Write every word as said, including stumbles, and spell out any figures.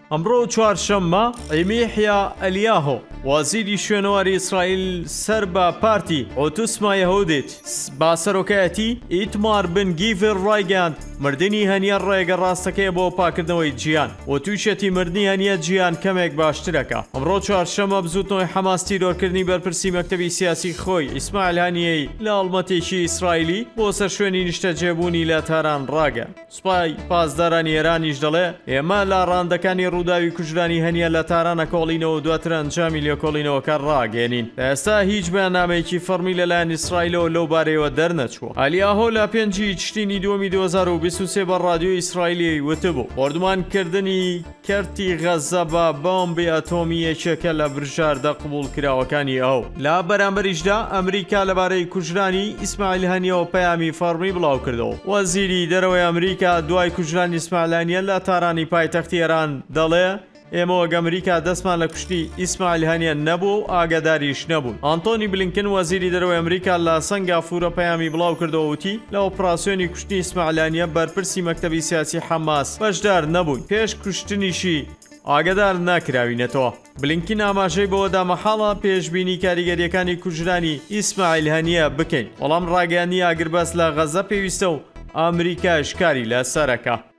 ئەمڕۆ چوارشەممە ئەیمیحیا ئەلیاهۆ وەزیری شوێنەواری ئیسرائیل سەر بە پارتی ئۆتوسما یەهودیت با سەرۆکایەتی ئیتمار بن گیڤر ڕایگەاند مردنی هەنیە ڕێگە ڕاستەکەی بۆ پاکردنەوەی جیان و تووشەتی مردنی هەنیە جیان کەمێک باشترەکە. ئەمڕۆ چوارشەممە بزوتنەوەی حەماس تیرۆرکردنی بەرپرسی مەکتەبی سیاسی خۆی ئیسماعیل هانیەی لە هەڵمەتێکی ئیسرائیلی بۆ سەر شوێنی نیشتەجێبوونی لە تاران ڕاگەن. سوپای پاسدارانی ئێرانیش دەڵێ ئێمە لە ڕاندەکانی ڕووداوی کوژرانی هەنیە لە تارانە کۆڵینەوە دواتر ئەنجامی لێکۆڵینەوەکە ڕاگەێنین. ئێستا هیچ بەیاننامەیەکی فەرمی لەلایەن ئیسرائیلەوە لەو بارەیەوە دەرنەچووە. ئەلیاهۆ لە پێنجی تشرینی دووەمی دوو هەزار و بیست و سێ بە ڕادیۆی ئیسرائیلی وتبوو بۆردومانکردنی کەرتی غەزە بە بۆمبی ئەتۆمی یەکێکە لە برژاردە قبوڵکراوەکانی ئەو. لە بەرامبەریشدا ئەمریکا لەبارەی کوژرانی ئیسماعیل هەنیەوە پەیامی فەرمی بڵاو کردەوە. وەزیری دەرەوەی ئەمریکا دوای کوژرانی ئیسماعیل هەنیە لە تارانی پایتەختی ئێران دەڵێ ئێمە وەک ئەمریکا دەستمان لە کوشتی ئیسماعیل هەنیە نەبوو و ئاگاداریش نەبوون. ئانتۆنی بلینکن وەزیری دەرەوەی ئەمریکا لە سنگافورە پەیامی بڵاو کردەوە وتی لە ئۆپراسیۆنی کوشتی ئیسماعیل هەنیە بەرپرسی مەکتەبی سیاسی حەماس بەشدار نەبوون، پێش کوشتنیشی ئاگادار ناکراوینەتەوە. بلینکن ئاماژەی بەوەدا مەحاڵە پێشبینی کاریگەریەکانی کوژرانی ئیسماعیل هەنیە بکەین، بەڵام ڕاگەیاندنی ئاگربەس لە غەزە پێویستە و ئەمریکا شکاری لە سەرەکە.